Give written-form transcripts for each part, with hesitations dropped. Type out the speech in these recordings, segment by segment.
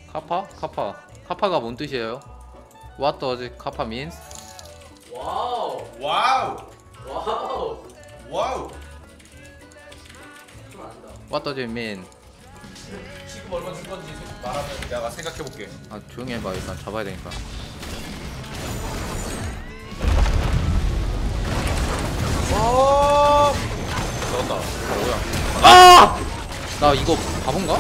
카파? 카파. 카파가 뭔 뜻이에요? What does 카파 means? 와우. 와우. 와우. 와우. 좀 안다. What does it mean? 지금 얼마 줄 건지 말하면 내가 생각해 볼게. 아 조용히 해봐. 일단 잡아야 되니까. 넣었다. 뭐야? 아! 나 이거 바본가?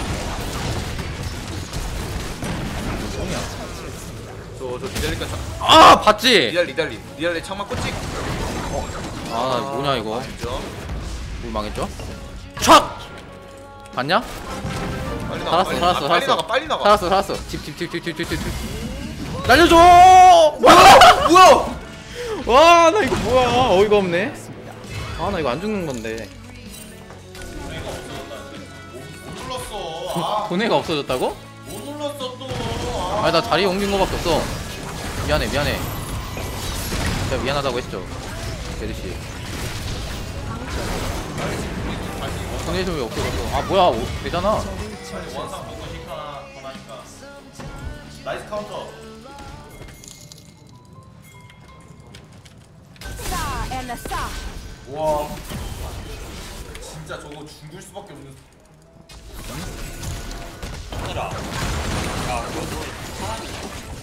뭐냐? 저 리달리가 아 봤지? 리달리 창만 꽂지. 아 뭐냐 이거? 맞죠? 물 망했죠? 촥! 봤냐? 빨리 나가. 빨리 나가. 살았어. 집. 날려줘! 뭐야? 와, 나 이거 뭐야? 어이가 없네. 아, 나 이거 안 죽는 건데. 못 눌렀어. 돈애가 없어졌다고? 못 눌렀어 또. 아니, 나 자리 옮긴 거밖에 없어. 미안해. 제가 미안하다고 했죠. 제드씨. 돈애좀 왜 없어졌어? 아, 뭐야? 되잖아. 빨리 원상 먹고 싶잖아. 더 나니까. 나이스 카운터. 와. 진짜 저거 죽을 수밖에 없는. 하늘아. 야, 그거 사람이야.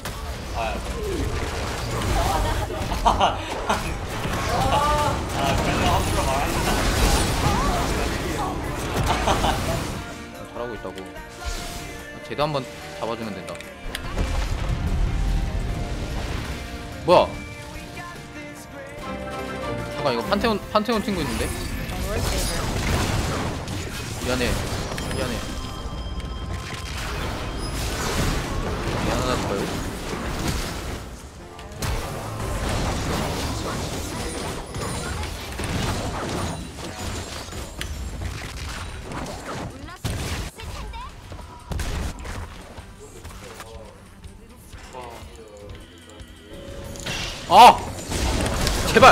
그런 거 함부로 말한다. 잘하고 있다고. 쟤도 한번 잡아주면 된다. 뭐야? 잠깐 이거 판테온 친구 있는데? 미안해. 미안하다고요? 아! 제발!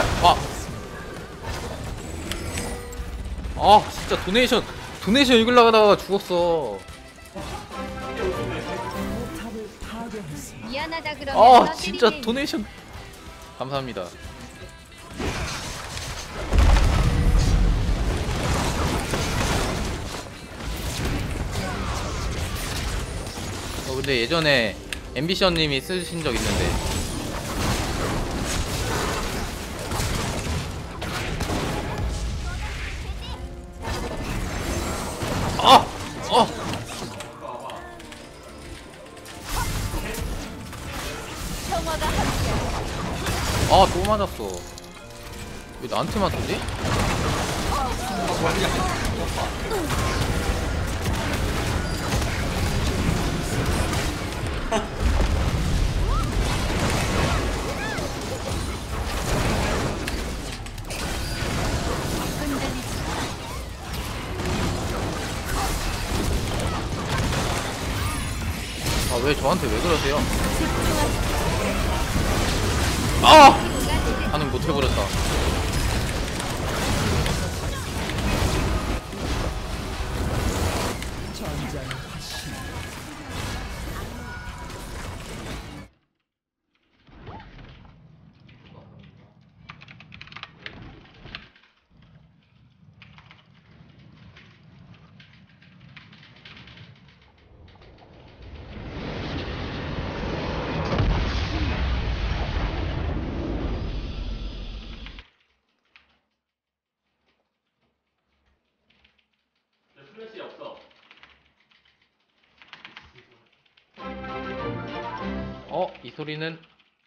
진짜 도네이션 읽으려고 하다가 죽었어. 미안하다 그러면 진짜 도네이션 감사합니다. 근데 예전에 앰비션님이 쓰신 적 있는데 또 맞았어. 왜 나한테만 쏘지? 왜 저한테 왜 그러세요? 반응 못 해버렸다. 플래시 없어. 이 소리는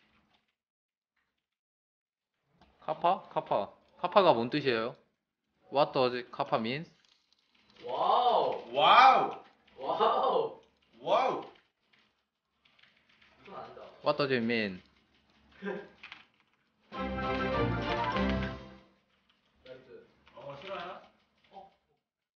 카파? 카파가 뭔 뜻이에요? What does 카파 means? 와우. 와우. 와우. 와우. 좀 안다. What does it mean?